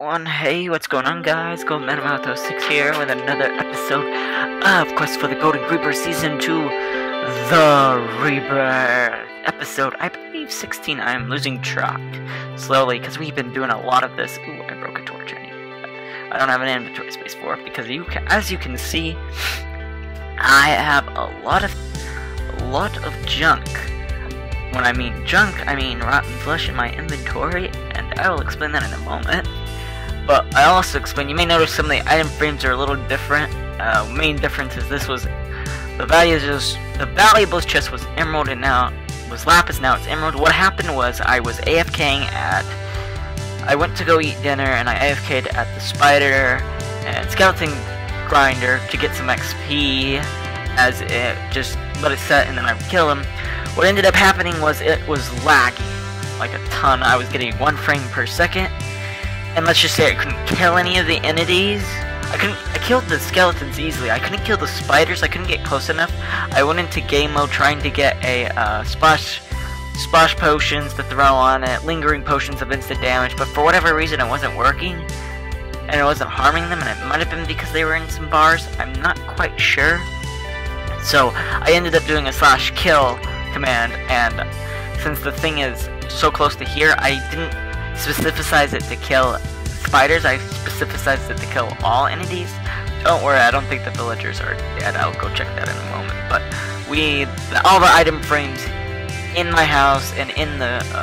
everyone. Hey, what's going on, guys? GoldManamouth06 here with another episode of Quest for the Golden Reaper Season 2, The Rebirth. Episode, I believe, 16. I'm losing track slowly because we've been doing a lot of this. Ooh, I broke a torch. I don't have an inventory space for it because as you can see, I have a lot of junk. When I mean junk, I mean rotten flesh in my inventory, and I will explain that in a moment. But I also explain, you may notice some of the item frames are a little different. Main difference is this was, the valuables chest was emerald and now was lapis, now it's emerald. What happened was I was AFKing I went to go eat dinner and I AFK'd at the spider and skeleton grinder to get some XP, as it just let it set and then I would kill him. What ended up happening was it was lagging like a ton. I was getting 1 frame per second, and let's just say I couldn't kill any of the entities. I killed the skeletons easily. I couldn't kill the spiders. I couldn't get close enough. I went into game mode trying to get a splash potions to throw on it, lingering potions of instant damage, but for whatever reason it wasn't working, and it wasn't harming them, and it might have been because they were in some bars. I'm not quite sure. So I ended up doing a /kill command, and since the thing is so close to here, I didn't specificize it to kill spiders, I specificized it to kill all entities. Don't worry, I don't think the villagers are dead. I'll go check that in a moment. But all the item frames in my house and in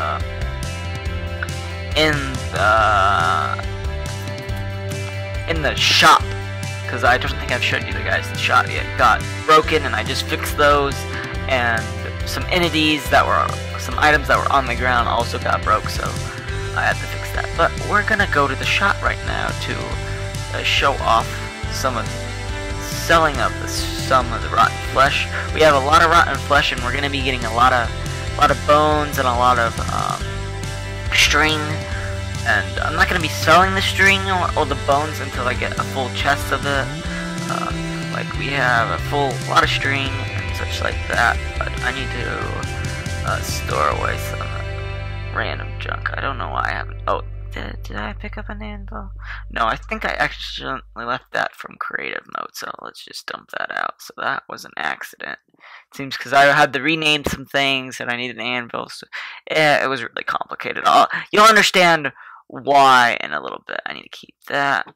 the shop, because I don't think I've showed you guys the shop yet, got broken, and I just fixed those, and some entities that were, some items that were on the ground also got broke, so I had to fix that. But we're gonna go to the shop right now to show off some of the rotten flesh. We have a lot of rotten flesh, and we're gonna be getting a lot of bones and a lot of string. And I'm not gonna be selling the string or the bones until I get a full chest of it. Like we have a lot of string and such like that, but I need to store away some random junk. I don't know why I haven't. Oh, did I pick up an anvil? No, I think I accidentally left that from creative mode, so let's just dump that out. So that was an accident. It seems because I had to rename some things and I needed an anvil, so yeah, it was really complicated. You'll understand why in a little bit. I need to keep that.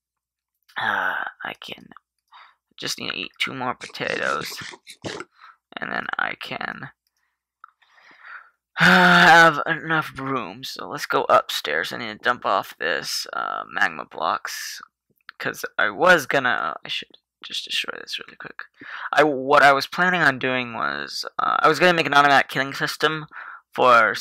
I can just need to eat 2 more potatoes, and then I can have enough room. So let's go upstairs. I need to dump off this magma blocks, because I should just destroy this really quick. What I was planning on doing was I was gonna make an automatic killing system for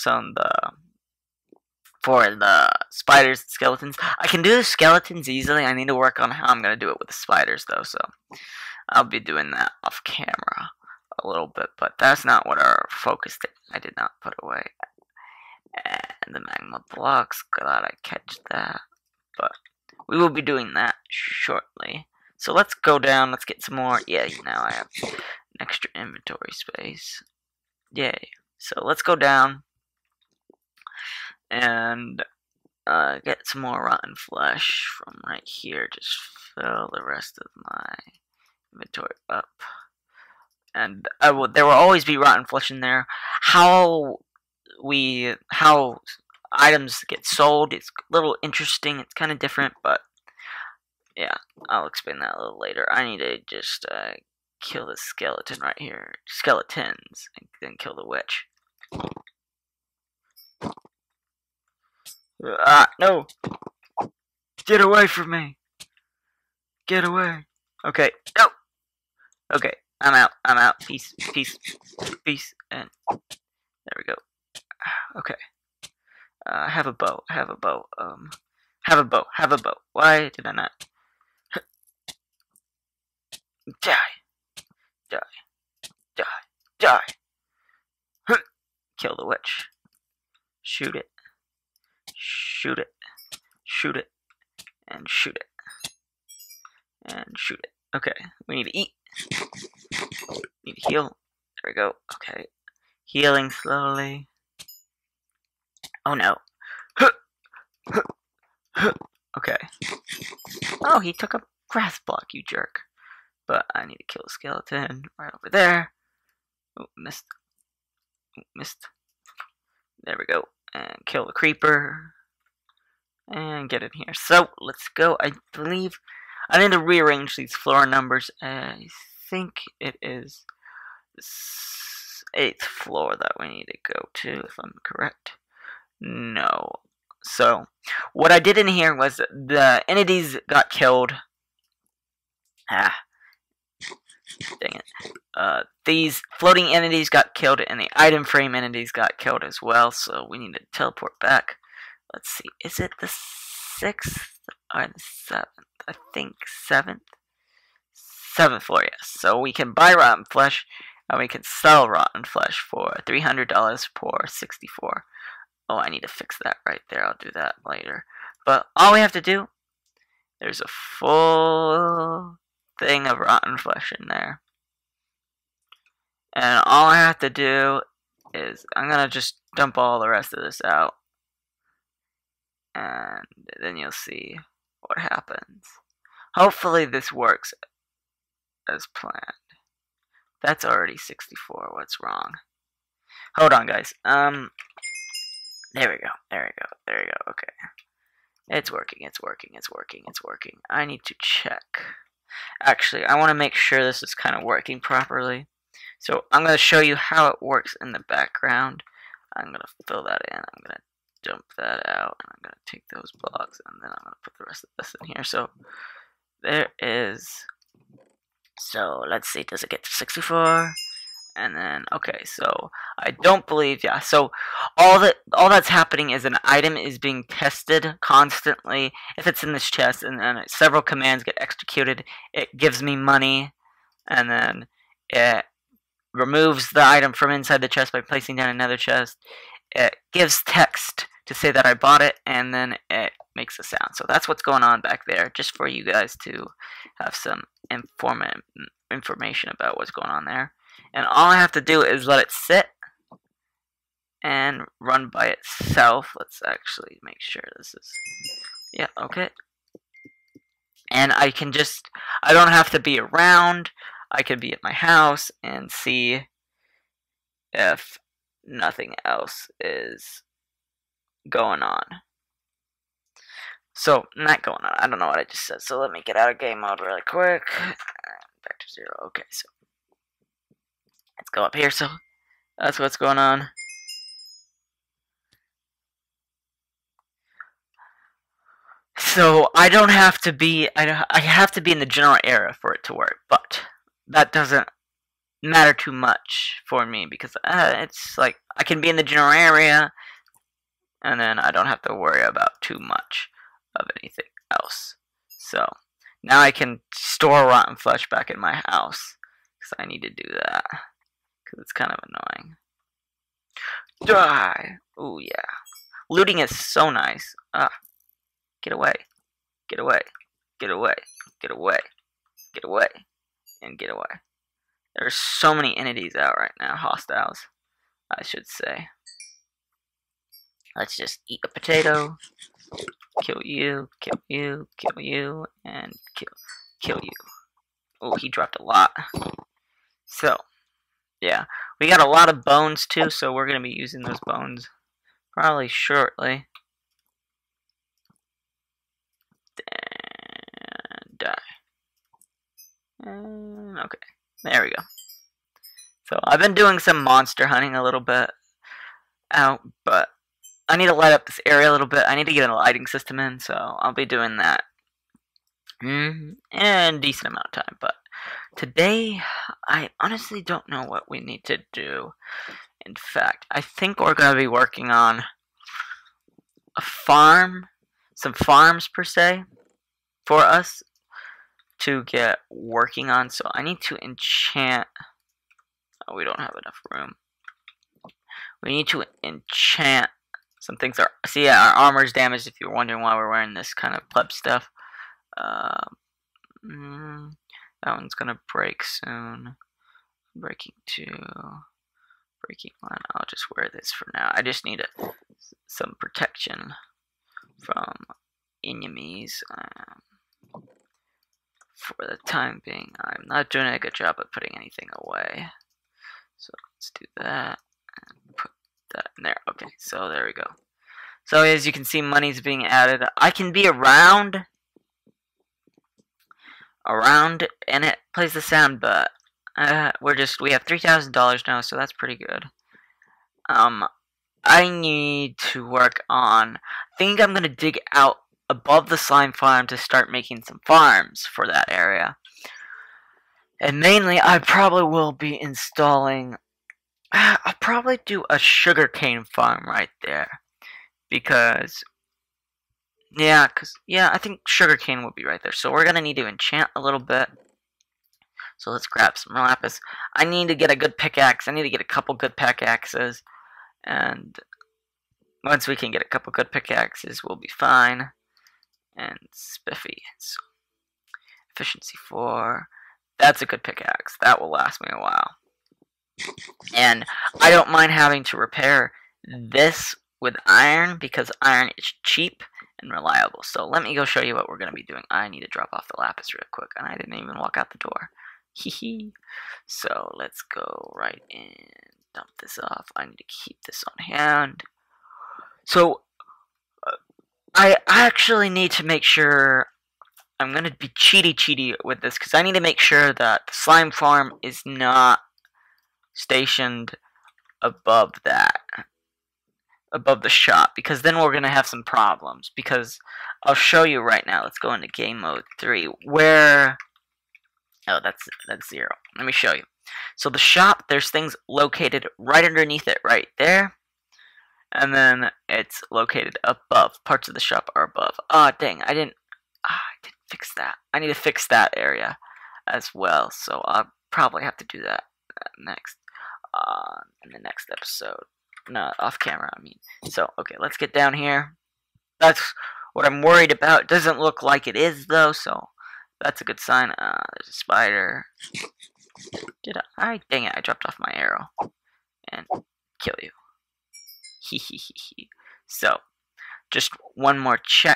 the spiders and skeletons. I can do the skeletons easily. I need to work on how I'm going to do it with the spiders, though, so I'll be doing that off camera a little bit, but that's not what our focus did. I did not put away. And the magma blocks, glad I catch that, but we will be doing that shortly. So let's go down, let's get some more. Yeah, now I have an extra inventory space. Yay. So let's go down and get some more rotten flesh from right here. Just fill the rest of my inventory up, and there will always be rotten flesh in there. How items get sold, it's a little interesting. It's kind of different, but yeah, I'll explain that a little later. I need to just kill this skeleton right here, skeletons, and then kill the witch. No! Get away from me! Get away! Okay, no! Okay, I'm out. Peace, and there we go. Okay. Have a bow. Have a bow. Why did I not? Die! Kill the witch. Shoot it, and shoot it. Okay, we need to eat. Need to heal. There we go. Okay, healing slowly. Oh no. Okay. Oh, he took a grass block, you jerk. But I need to kill a skeleton right over there. Oh, missed. Oh, missed. There we go. And kill the creeper. And get in here. So, let's go. I believe I need to rearrange these floor numbers. I think it is the 8th floor that we need to go to, if I'm correct. No. So, what I did in here was the entities got killed. Ah, dang it. These floating entities got killed, and the item frame entities got killed as well, so we need to teleport back. Let's see, is it the 6th or the 7th? I think 7th. 7th floor, yes. So we can buy rotten flesh, and we can sell rotten flesh for $300 for 64. Oh, I need to fix that right there. I'll do that later. But all we have to do, there's a full thing of rotten flesh in there. And all I have to do is, I'm going to just dump all the rest of this out. And then you'll see what happens. Hopefully this works as planned. That's already 64. What's wrong? Hold on, guys. There we go. There we go. There we go. Okay. It's working. It's working. It's working. It's working. I need to check. Actually, I want to make sure this is kind of working properly. So I'm going to show you how it works in the background. I'm going to fill that in. I'm going to dump that out. And I'm going to take those blocks. And then I'm going to put the rest of this in here. So there is... So let's see. Does it get to 64? And then, okay, so I don't believe, yeah, so all that's happening is an item is being tested constantly. If it's in this chest and then several commands get executed, it gives me money, and then it removes the item from inside the chest by placing down another chest. It gives text to say that I bought it, and then it makes a sound. So that's what's going on back there, just for you guys to have some information about what's going on there. And all I have to do is let it sit and run by itself. Let's actually make sure this is... Yeah, okay. And I don't have to be around. I can be at my house and see if nothing else is going on. So, not going on. I don't know what I just said. So let me get out of game mode really quick. Back to 0. Okay, so let's go up here. So that's what's going on. So I don't have to be. I have to be in the general area for it to work, but that doesn't matter too much for me because it's like I can be in the general area, and then I don't have to worry about too much of anything else. So now I can store rotten flesh back in my house because I need to do that. It's kind of annoying. Die! Oh yeah. Looting is so nice. Get away. Get away. Get away. Get away. Get away. And get away. There's so many entities out right now. Hostiles, I should say. Let's just eat a potato. Kill you. Kill you. Kill you. And kill you. Oh, he dropped a lot. So... yeah, we got a lot of bones too, so we're going to be using those bones probably shortly. And die. And okay, there we go. So I've been doing some monster hunting a little bit out, but I need to light up this area a little bit. I need to get a lighting system in, so I'll be doing that in a decent amount of time, but today, I honestly don't know what we need to do. In fact, I think we're going to be working on a farm, some farms per se, for us to get working on. So I need to enchant. Oh, we don't have enough room. We need to enchant some things. See, yeah, our armor's damaged if you're wondering why we're wearing this kind of pleb stuff. That one's gonna break soon. Breaking 2. Breaking 1. I'll just wear this for now. I just need some protection from enemies. For the time being, I'm not doing a good job of putting anything away. So let's do that and put that in there. Okay, so there we go. So as you can see, money's being added. I can be around, and it plays the sound, but we have $3,000 now, so that's pretty good. I need to work on. I think I'm gonna dig out above the slime farm to start making some farms for that area. And mainly, I probably will be installing. I'll probably do a sugarcane farm right there, because I think sugarcane will be right there. So we're gonna need to enchant a little bit. So let's grab some lapis. I need to get a good pickaxe. I need to get a couple good pickaxes, and once we can get a couple good pickaxes, we'll be fine. And spiffy. So efficiency 4. That's a good pickaxe. That will last me a while. And I don't mind having to repair this with iron, because iron is cheap and reliable. So let me go show you what we're going to be doing. I need to drop off the lapis real quick, and I didn't even walk out the door. Hehe. So let's go right in, dump this off. I need to keep this on hand. So I actually need to make sure. I'm going to be cheaty with this, because I need to make sure that the slime farm is not stationed above the shop, because then we're going to have some problems. Because I'll show you right now. Let's go into game mode 3 where that's 0. Let me show you. So the shop, there's things located right underneath it right there, and then it's located above. Parts of the shop are above. Dang, I didn't fix that. I need to fix that area as well, so I'll probably have to do that next in the next episode. No, off camera, I mean. So, okay, let's get down here. That's what I'm worried about. It doesn't look like it is, though, so that's a good sign. There's a spider. Dang it, I dropped off my arrow. And kill you. Hehehe. So, just one more check.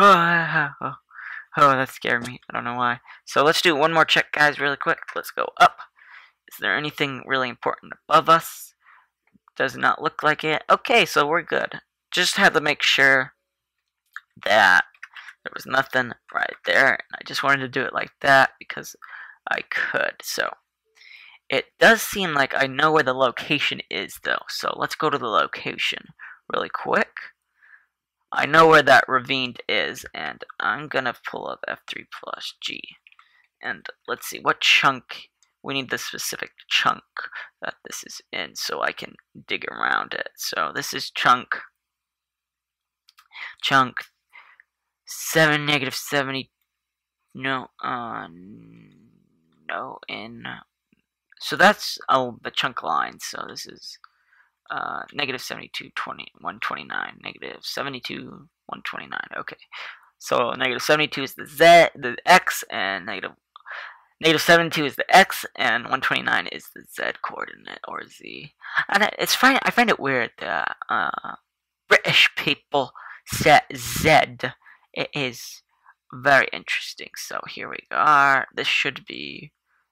Oh, that scared me. I don't know why. So let's do one more check, guys, really quick. Let's go up. Is there anything really important above us? Does not look like it. Okay, so we're good. Just had to make sure that there was nothing right there. And I just wanted to do it like that because I could. So it does seem like I know where the location is, though. So let's go to the location really quick. I know where that ravine is, and I'm gonna pull up F3 plus G. And let's see, what chunk? We need the specific chunk that this is in so I can dig around it. So this is chunk 7, negative 70, so that's the chunk line. So this is negative 72, 129, negative 72, 129. Okay, so negative 72 is the x, and negative 72 is the x, and 129 is the z coordinate, or z. And it's fine. I find it weird that British people set z. It is very interesting. So here we are. This should be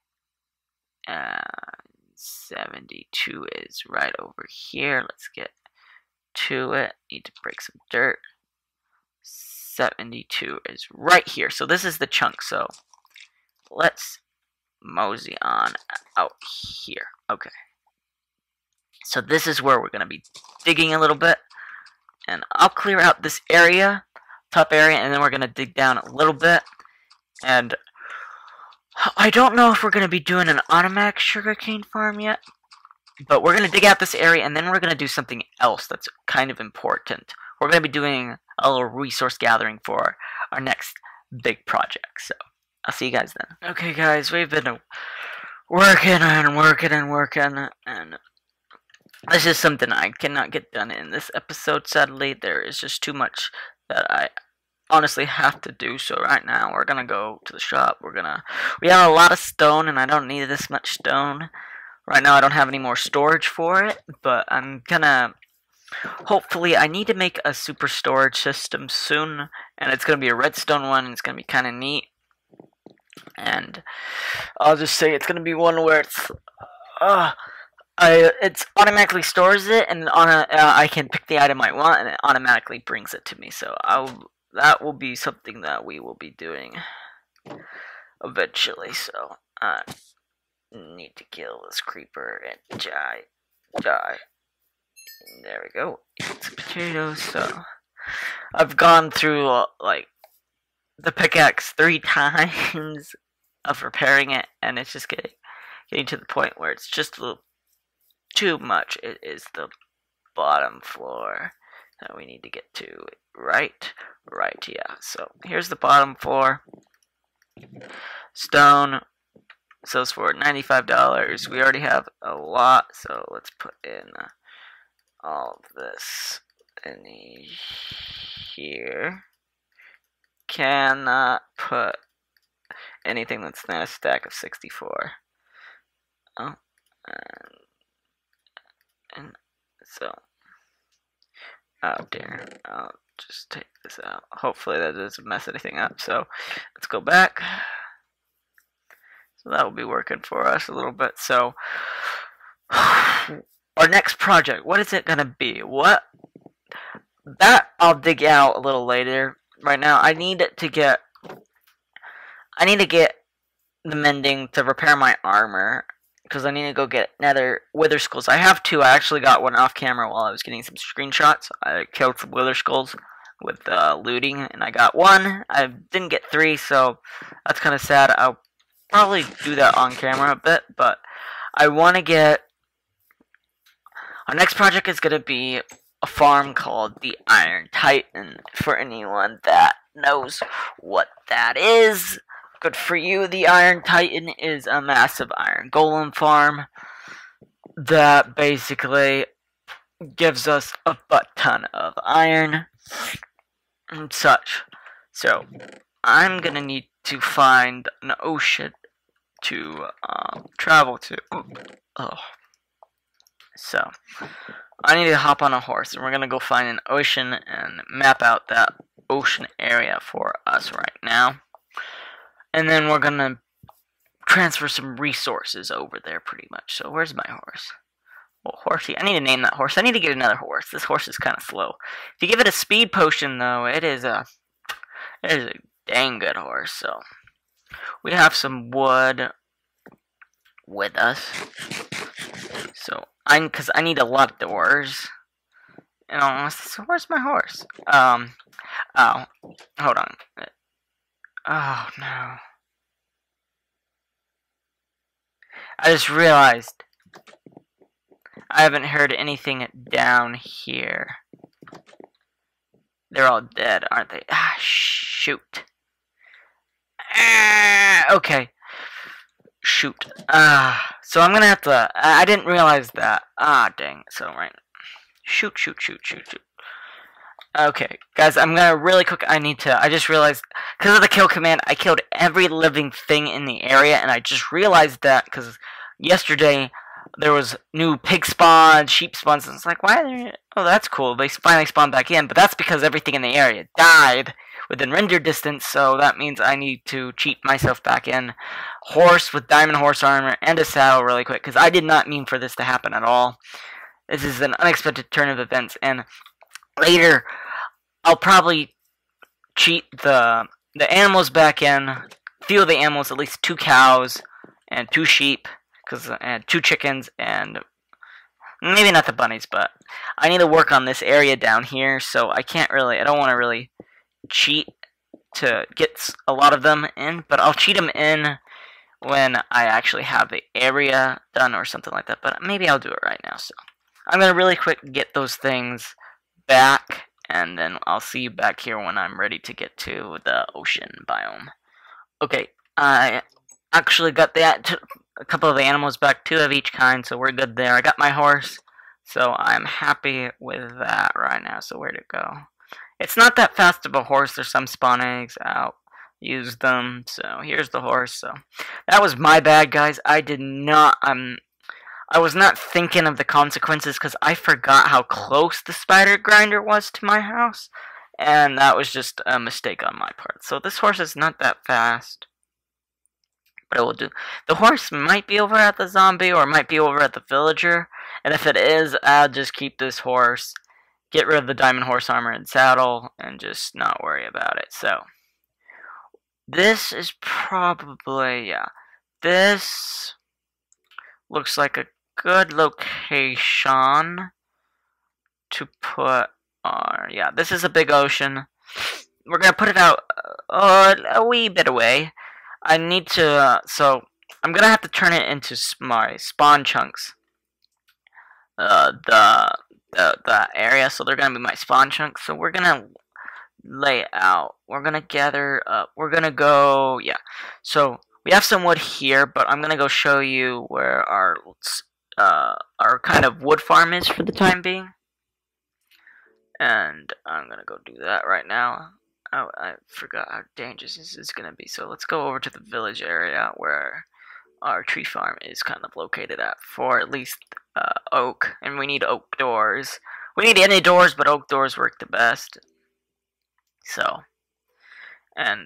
72 is right over here. Let's get to it. Need to break some dirt. 72 is right here. So this is the chunk. So let's mosey on out here. Okay. So this is where we're going to be digging a little bit. And I'll clear out this area, top area, and then we're going to dig down a little bit. And I don't know if we're going to be doing an automatic sugarcane farm yet, but we're going to dig out this area, and then we're going to do something else that's kind of important. We're going to be doing a little resource gathering for our next big project. So I'll see you guys then. Okay, guys, we've been working, and this is something I cannot get done in this episode, sadly. There is just too much that I honestly have to do. So right now we're gonna go to the shop. We have a lot of stone, and I don't need this much stone right now. I don't have any more storage for it, but I'm gonna Hopefully, I need to make a super storage system soon, and it's going to be a redstone one, and it's going to be kind of neat. And I'll just say it's going to be one where it's automatically stores it, and I can pick the item I want, and it automatically brings it to me. So that will be something that we will be doing eventually. So I need to kill this creeper and die. There we go. Eat some potatoes. So I've gone through like the pickaxe 3 times of repairing it, and it's just getting to the point where it's just a little too much. It is the bottom floor that we need to get to. Right, yeah. So here's the bottom floor. Stone sells for $95. We already have a lot, so let's put in all of this in here. Cannot put anything that's not a stack of 64. Oh, and so, oh dear, I'll just take this out. Hopefully that doesn't mess anything up. So let's go back. So that will be working for us a little bit. So our next project, what is it gonna be? That I'll dig out a little later. Right now, I need to get the mending to repair my armor, because I need to go get nether wither skulls. I have 2. I actually got one off camera while I was getting some screenshots. I killed some wither skulls with looting, and I got 1. I didn't get 3, so that's kind of sad. I'll probably do that on camera a bit, but I want to get... Our next project is going to be a farm called the Iron Titan. For anyone that knows what that is, good for you. The Iron Titan is a massive iron golem farm that basically gives us a butt ton of iron and such. So I'm gonna need to find an ocean to travel to. Oh. So I need to hop on a horse, and we're gonna go find an ocean and map out that ocean area for us right now. And then we're gonna transfer some resources over there pretty much. So where's my horse? Well, horsey. I need to name that horse. I need to get another horse. This horse is kind of slow. If you give it a speed potion, though, it is a dang good horse. So we have some wood with us. So because I need a lot of doors. So where's my horse? Oh, hold on. Oh no. I just realized I haven't heard anything down here. They're all dead, aren't they? Ah, shoot. Okay. Shoot. So I'm gonna have to... I didn't realize that. Dang. So, right. Shoot. Okay, guys, I'm gonna really quick... I just realized... Because of the kill command, I killed every living thing in the area, and I just realized that because yesterday there was new pig spawns, sheep spawns, and it's like, why are they... Oh, that's cool. They finally spawned back in, but that's because everything in the area died within render distance, so that means I need to cheat myself back in. Horse with diamond horse armor and a saddle really quick, because I did not mean for this to happen at all. This is an unexpected turn of events, and later I'll probably cheat the animals back in, few of the animals, at least 2 cows and 2 sheep, and 2 chickens, and maybe not the bunnies, but I need to work on this area down here, so I don't want to really cheat to get a lot of them in, but I'll cheat them in when I actually have the area done or something like that, but maybe I'll do it right now. So I'm going to really quick get those things back, and then I'll see you back here when I'm ready to get to the ocean biome. Okay, I actually got a couple of the animals back, 2 of each kind, so we're good there. I got my horse, so I'm happy with that right now. So where'd it go? It's not that fast of a horse. There's some spawn eggs out. Use them. So here's the horse. So that was my bad, guys. I I was not thinking of the consequences because I forgot how close the spider grinder was to my house. And that was just a mistake on my part. So this horse is not that fast. But it will do. The horse might be over at the zombie or might be over at the villager. And if it is, I'll just keep this horse. Get rid of the diamond horse armor and saddle. And just not worry about it. So. This is probably, yeah. This looks like a good location to put our, yeah, this is a big ocean. We're going to put it out a wee bit away. I need to, so I'm going to have to turn it into my spawn chunks. The area, so they're going to be my spawn chunks. So we're going to lay out. We're going to gather up. We're going to go, yeah. So we have some wood here, but I'm going to go show you where our kind of wood farm is for the time being. And I'm going to go do that right now. Oh, I forgot how dangerous this is going to be. So let's go over to the village area where our tree farm is kind of located at, for at least oak. And we need oak doors. We need any doors, but oak doors work the best. So, and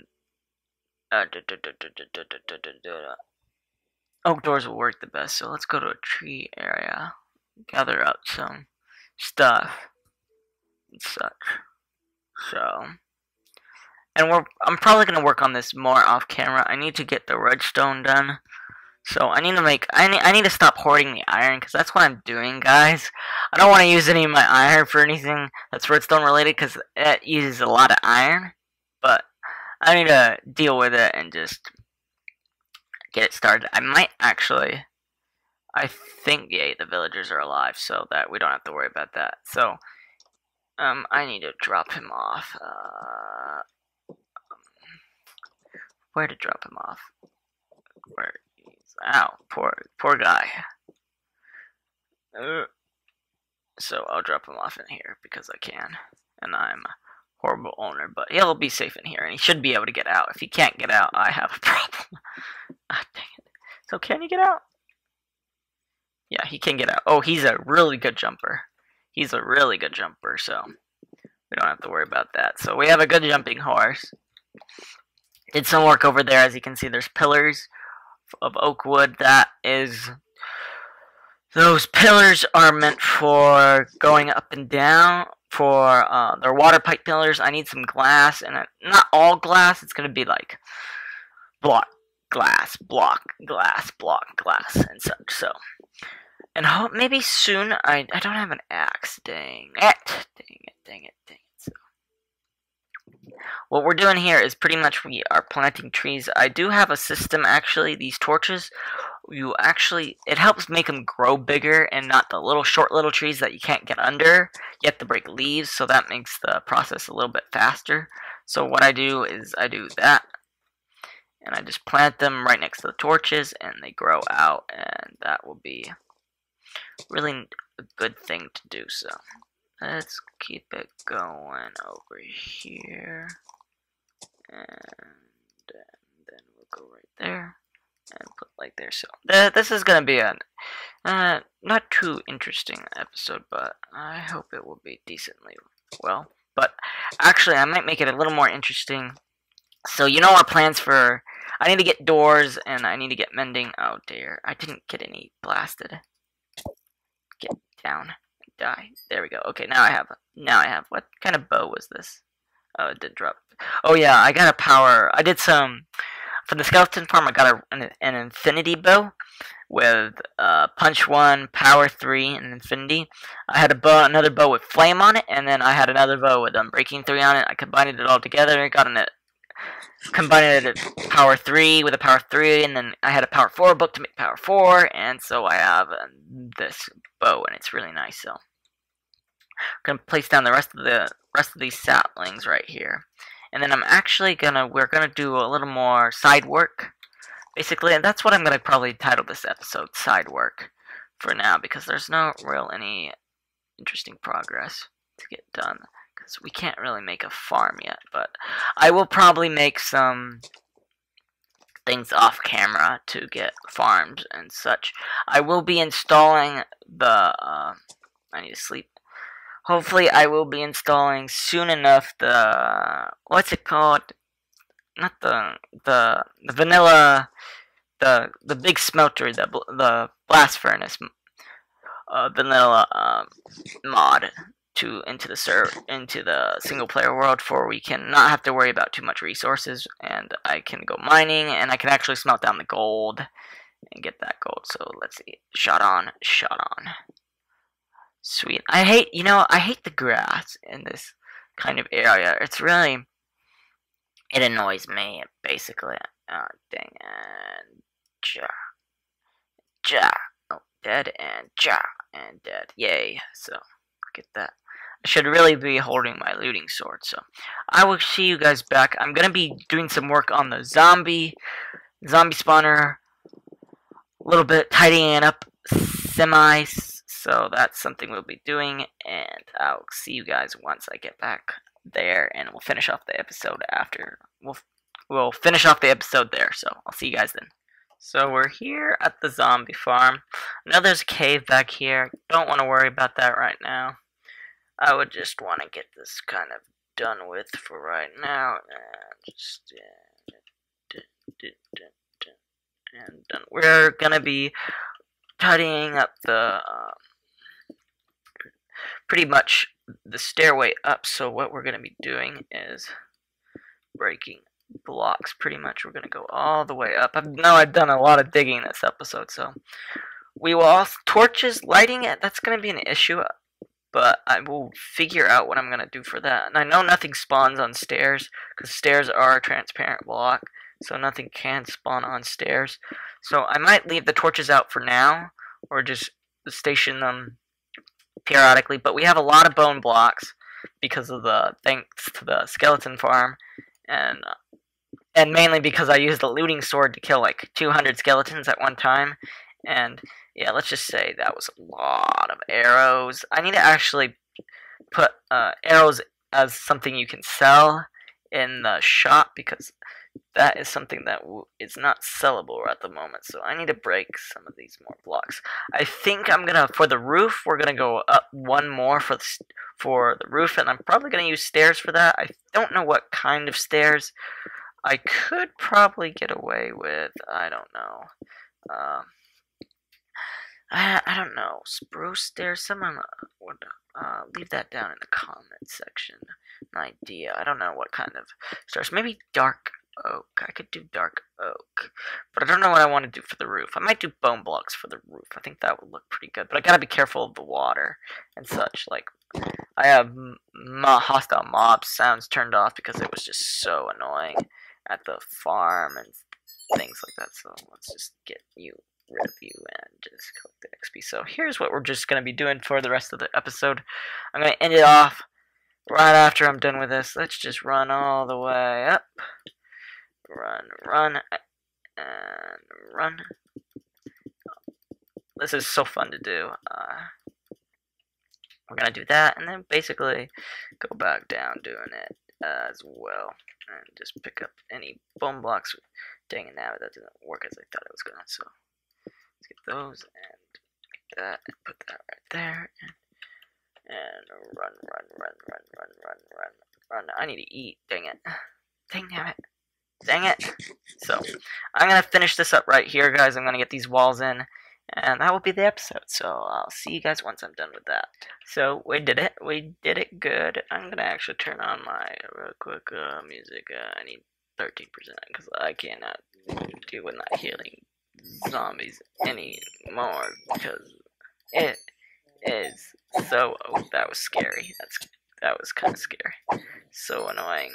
oak doors will work the best. So let's go to a tree area, gather up some stuff and such. So, and I'm probably gonna work on this more off camera. I need to get the redstone done. So I need to I need to stop hoarding the iron, because that's what I'm doing, guys. I don't want to use any of my iron for anything that's redstone related, because it uses a lot of iron. But I need to deal with it and just get it started. I might actually, I think, yeah, the villagers are alive, so that we don't have to worry about that. So, I need to drop him off. Where to drop him off? Where? Ow, poor guy. So I'll drop him off in here because I can, and I'm a horrible owner, but he'll be safe in here, and he should be able to get out. If he can't get out, I have a problem. Ah, dang it. So can he get out? Yeah, he can get out. Oh, he's a really good jumper. He's a really good jumper, so we don't have to worry about that. So we have a good jumping horse. Did some work over there. As you can see, there's pillars of oak wood. Those pillars are meant for going up and down, for they're water pipe pillars. I need some glass, and not all glass. It's gonna be like block glass, block glass, block glass, and such. So, and maybe soon. I don't have an axe. Dang it. So, what we're doing here is pretty much we are planting trees. I do have a system, actually. These torches, it helps make them grow bigger and not the short little trees that you can't get under. You have to break leaves, so that makes the process a little bit faster. So what I do is I do that, and I just plant them right next to the torches, and they grow out, and that will be really a good thing to do. So let's keep it going over here, and then we'll go right there and put like there. So this is gonna be a not too interesting episode, but I hope it will be decently well. But actually, I might make it a little more interesting. So you know our plans for. I need to get doors, and I need to get mending. Oh dear, I didn't get any blasted. Get down. Die. There we go. Okay, now I have. What kind of bow was this? Oh, it did drop. Oh yeah, I got a power. I did some for the skeleton farm. I got an infinity bow with punch 1, power 3, and infinity. I had another bow with flame on it, and then I had another bow with breaking 3 on it. I combined it all together and combined it power 3 with a power 3, and then I had a power 4 book to make power 4, and so I have this bow, and it's really nice. So I'm gonna place down the rest of these saplings right here, and then we're gonna do a little more side work, basically, and that's what I'm gonna probably title this episode, side work, for now, because there's no any interesting progress to get done. So we can't really make a farm yet, but I will probably make some things off camera to get farms and such. I will be installing the I need to sleep. Hopefully I will be installing soon enough the what's it called? Not the vanilla the big smelter, the blast furnace vanilla mod into the single player world, for we can not have to worry about too much resources, and I can go mining, and I can actually smelt down the gold and get that gold. So let's see, shot on. Sweet. I hate the grass in this kind of area. It's really, it annoys me basically. Dang, and ja. Oh, dead, and ja, and dead. Yay. So get that. I should really be holding my looting sword. So I will see you guys back. I'm gonna be doing some work on the zombie spawner. A little bit tidying it up, so that's something we'll be doing, and I'll see you guys once I get back there, and we'll finish off the episode after. We'll finish off the episode there, so I'll see you guys then. So we're here at the zombie farm. I know there's a cave back here. Don't want to worry about that right now. I would just want to get this kind of done with for right now, and just and done. We're gonna be tidying up the pretty much the stairway up. So what we're gonna be doing is breaking blocks. Pretty much, we're gonna go all the way up. I've done a lot of digging this episode, so we will also torches lighting it. That's gonna be an issue, but I will figure out what I'm gonna do for that. And I know nothing spawns on stairs because stairs are a transparent block, so nothing can spawn on stairs. So I might leave the torches out for now, or just station them periodically. But we have a lot of bone blocks because of thanks to the skeleton farm, and mainly because I used the looting sword to kill like 200 skeletons at one time. And yeah, let's just say that was a lot of arrows. I need to actually put arrows as something you can sell in the shop, because that is something that is not sellable at the moment. So I need to break some of these more blocks. I think I'm gonna, for the roof, we're gonna go up one more for the roof, and I'm probably gonna use stairs for that. I don't know what kind of stairs. I could probably get away with, I don't know. I don't know, spruce stairs. Someone would leave that down in the comment section. An idea. I don't know what kind of stairs. Maybe dark oak. I could do dark oak, but I don't know what I want to do for the roof. I might do bone blocks for the roof. I think that would look pretty good, but I gotta be careful of the water and such. Like, I have hostile mob sounds turned off because it was just so annoying at the farm and things like that. So let's just get rid of you and just collect the XP. So here's what we're just going to be doing for the rest of the episode. I'm going to end it off right after I'm done with this. Let's just run all the way up. Run, and run. This is so fun to do. We're going to do that, and then basically go back down doing it as well. And just pick up any bone blocks. Dang it, now that didn't work as I thought it was going to. So let's get those and get that and put that right there. And run. I need to eat. Dang it. Dang it. So I'm going to finish this up right here, guys. I'm going to get these walls in, and that will be the episode. So I'll see you guys once I'm done with that. So we did it. We did it good. I'm going to actually turn on my real quick music. I need 13% because I cannot deal with not healing zombies anymore, because it is so... Oh, that was scary. That was kind of scary. So annoying.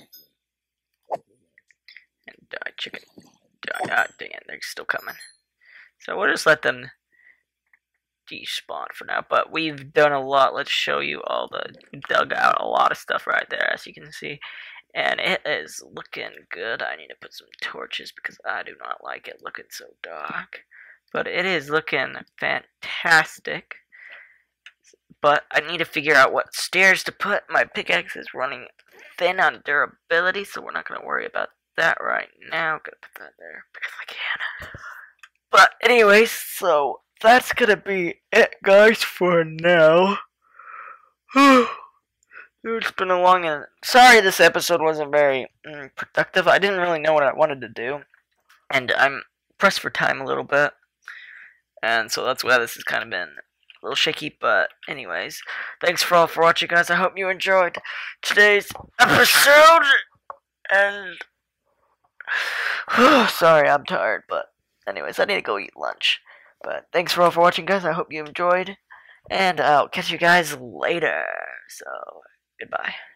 And die, chicken. Die. Ah, dang it, they're still coming. So we'll just let them despawn for now. But we've done a lot. Let's show you all the... Dug out a lot of stuff right there, as you can see. And it is looking good. I need to put some torches because I do not like it looking so dark. But it is looking fantastic. But I need to figure out what stairs to put. My pickaxe is running thin on durability, so we're not going to worry about that right now. Gonna put that there because I can. But anyways, so that's gonna be it, guys, for now. It's been a long and sorry this episode wasn't very productive. I didn't really know what I wanted to do, and I'm pressed for time a little bit, and so that's why this has kind of been a little shaky. But anyways, thanks for all for watching, guys. I hope you enjoyed today's episode, and sorry I'm tired, but anyways, I need to go eat lunch. But thanks for all for watching, guys. I hope you enjoyed, and I'll catch you guys later. So goodbye.